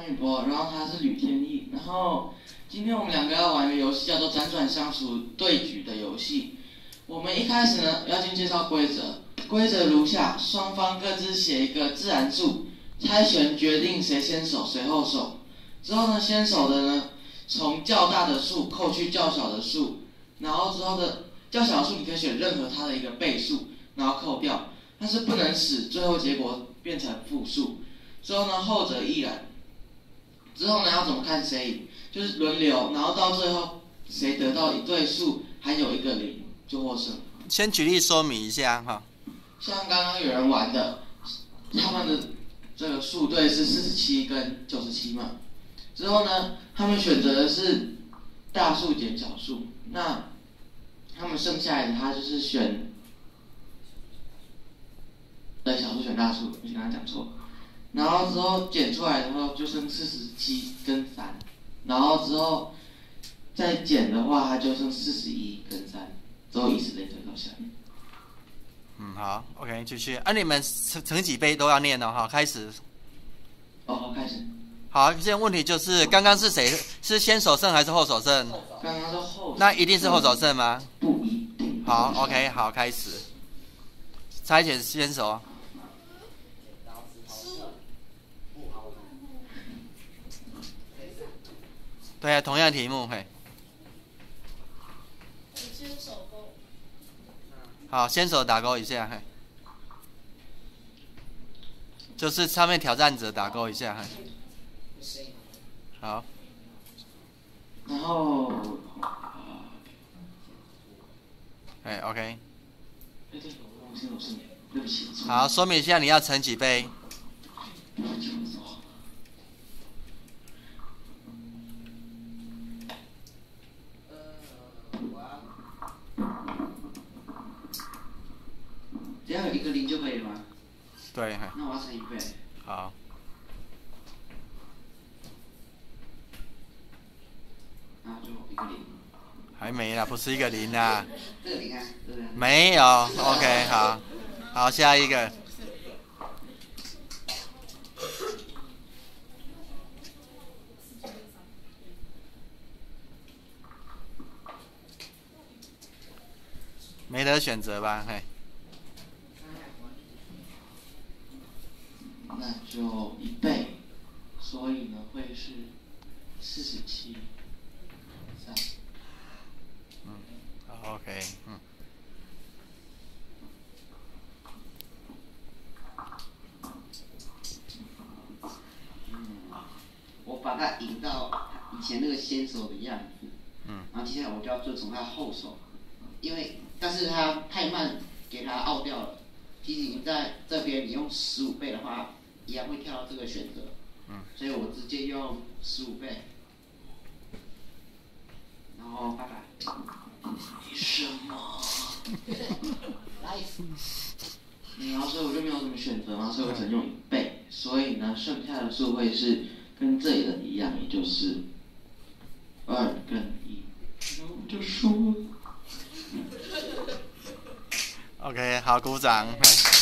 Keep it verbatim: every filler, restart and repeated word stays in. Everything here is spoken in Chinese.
宇博，然后他是吕天意，然后今天我们两个要玩一个游戏，叫做辗转相处对局的游戏。我们一开始呢，要先介绍规则，规则如下：双方各自写一个自然数，猜拳决定谁先手谁后手。之后呢，先手的呢，从较大的数扣去较小的数，然后之后的较小的数你可以选任何它的一个倍数，然后扣掉，但是不能使最后结果变成负数。之后呢，后者亦然。之后呢，要怎么看谁赢？就是轮流，然后到最后谁得到一对数还有一个零就获胜。 先举例说明一下哈。 像刚刚有人玩的，他们的这个数对是四十七跟九十七嘛。之后呢，他们选择的是大数减小数，那他们剩下来的他就是选，对，小数选大数，我刚刚讲错。然后之后减出来的话就剩四十七跟三，然后之后再减的话，它就剩四十一跟三，之后以此类推到下面。 嗯，好 ，OK， 继续。啊，你们成成几杯都要念哦，哈，开始。 哦，好，开始。 好，现在问题就是刚刚是谁？是先手胜还是后手胜？ 刚刚是后手。 那一定是后手胜吗？ 不一定。 好 ，OK， 好，开始。猜拳先手。对啊，同样题目，嘿。 先手勾。 好，先手打勾一下，嘿。就是上面挑战者打勾一下，嘿。好。 然后， 哎 ，OK。 哎，对，我忘记我是你，对不起。 好，说明一下你要盛几杯。 只要有一个零就可以了吗？ 对，嘿。 那我要乘一倍。 好。 然后就一个零。 还没啦，不是一个零啦。 这个零啊，对不对？ 没有 ，OK， 好，好，下一个。没得选择吧，嘿。 那就一倍，所以呢会是四十七三。 嗯 ，OK， 嗯。 嗯，我把它引到以前那个先手的样子。 嗯。 然后接下来我就要遵从他后手，因为但是他太慢，给他拗掉了。其实你在这边你用十五倍的话，一样会跳到这个选择。 嗯。所以我直接用十五倍，然后拜拜。什么？来。然后所以我就没有什么选择嘛，所以我只能用一倍。所以呢，剩下的数会是跟这里的一样，也就是二跟一。然后我就输了。 OK， 好，鼓掌。